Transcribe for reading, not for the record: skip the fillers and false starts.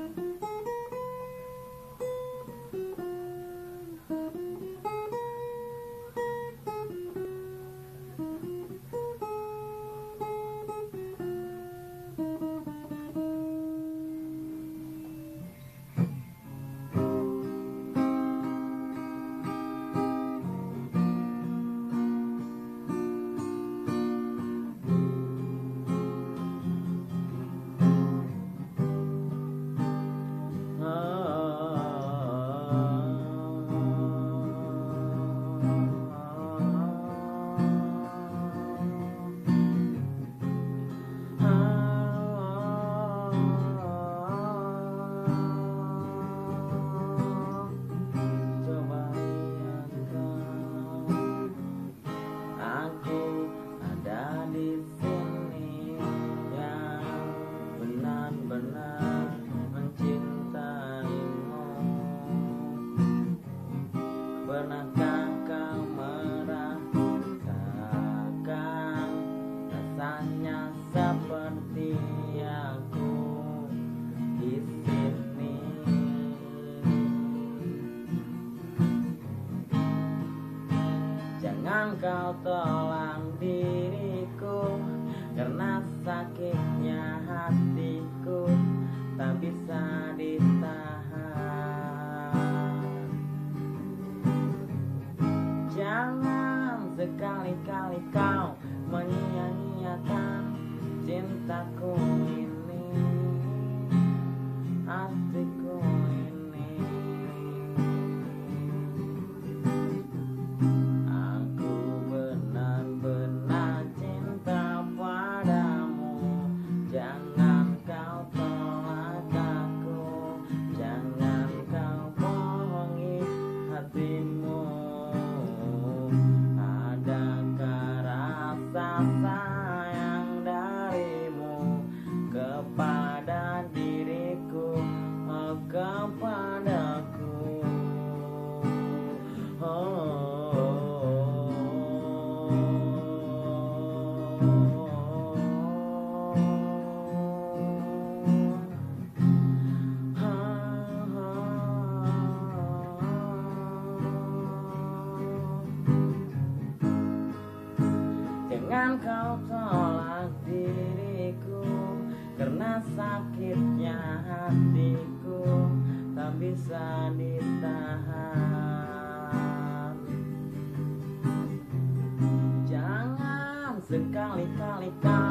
Pernahkah kau merasakan rasanya seperti aku di sini? Jangan kau tolak diriku, karena sakitnya hatiku tak bisa ditahan. Jangan sekali-kali kau menyia-nyiakan cintaku ini, hatiku ini. Aku benar-benar cinta padamu. Jangan kau tolak aku, jangan kau bohongi hatimu. Sayang darimu kepada diriku, oh, kepadaku. Jangan kau tolak diriku, karena sakitnya hatiku tak bisa ditahan. Jangan sekali-kali kau